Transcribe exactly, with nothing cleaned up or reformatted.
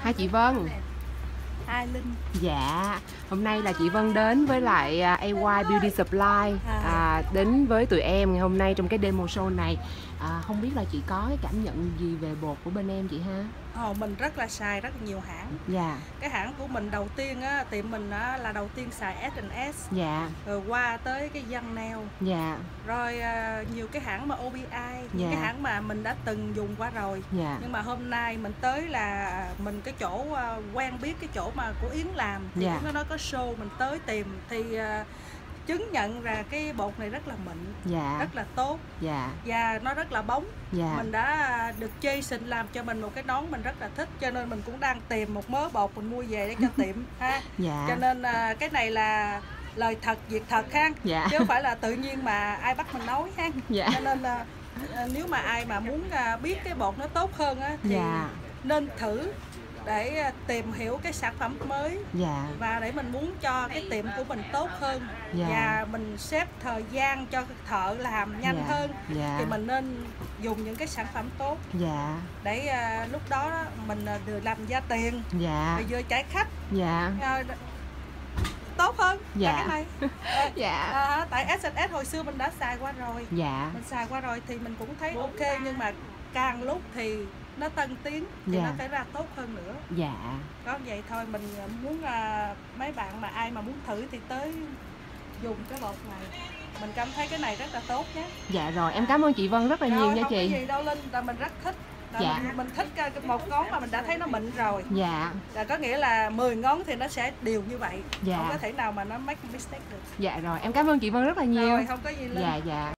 Hai chị Vân. Hai Linh. Dạ, hôm nay là chị Vân đến với lại a i Beauty Supply à, đến với tụi em ngày hôm nay trong cái demo show này. à, Không biết là chị có cái cảm nhận gì về bột của bên em chị ha? Ồ, mình rất là xài rất là nhiều hãng. Dạ. Cái hãng của mình đầu tiên á, tiệm mình á, là đầu tiên xài ét and ét. Dạ. Rồi qua tới cái Nitronails. Dạ. Rồi à, nhiều cái hãng mà o bê i, những dạ. cái hãng mà mình đã từng dùng qua rồi. Dạ. Nhưng mà hôm nay mình tới là mình cái chỗ uh, quen biết cái chỗ mà của Yến làm thì dạ. nó nói có show, mình tới tìm thì uh, chứng nhận là cái bột này rất là mịn, dạ. rất là tốt, dạ. và nó rất là bóng. dạ. Mình đã được Jason làm cho mình một cái nón mình rất là thích, cho nên mình cũng đang tìm một mớ bột mình mua về để cho tiệm ha. dạ. Cho nên uh, cái này là lời thật việc thật ha, dạ. chứ không phải là tự nhiên mà ai bắt mình nói ha. dạ. Cho nên uh, nếu mà ai mà muốn uh, biết cái bột nó tốt hơn á thì dạ. nên thử để tìm hiểu cái sản phẩm mới, dạ. và để mình muốn cho cái tiệm của mình tốt hơn, dạ. và mình xếp thời gian cho thợ làm nhanh dạ. hơn, dạ. thì mình nên dùng những cái sản phẩm tốt, dạ. để uh, lúc đó, đó mình được làm ra tiền, dạ. rồi vừa trả khách, dạ. uh, tốt hơn. dạ. Cái này uh, dạ. uh, tại ét and ét hồi xưa mình đã xài qua rồi, dạ. mình xài qua rồi thì mình cũng thấy ok, nhưng mà càng lúc thì nó tân tiến thì dạ. nó phải ra tốt hơn nữa. Dạ. Có vậy thôi, mình muốn uh, mấy bạn mà ai mà muốn thử thì tới dùng cái bột này, mình cảm thấy cái này rất là tốt nhé. Dạ rồi, em cảm ơn chị Vân rất là rồi, nhiều nha không chị. Không có gì đâu Linh, là mình rất thích. Là dạ. mình, mình thích một ngón mà mình đã thấy nó mịn rồi. Dạ. Là có nghĩa là mười ngón thì nó sẽ đều như vậy. dạ. Không có thể nào mà nó make mistake được. Dạ rồi, em cảm ơn chị Vân rất là nhiều. Rồi, không có gì Linh. Dạ dạ.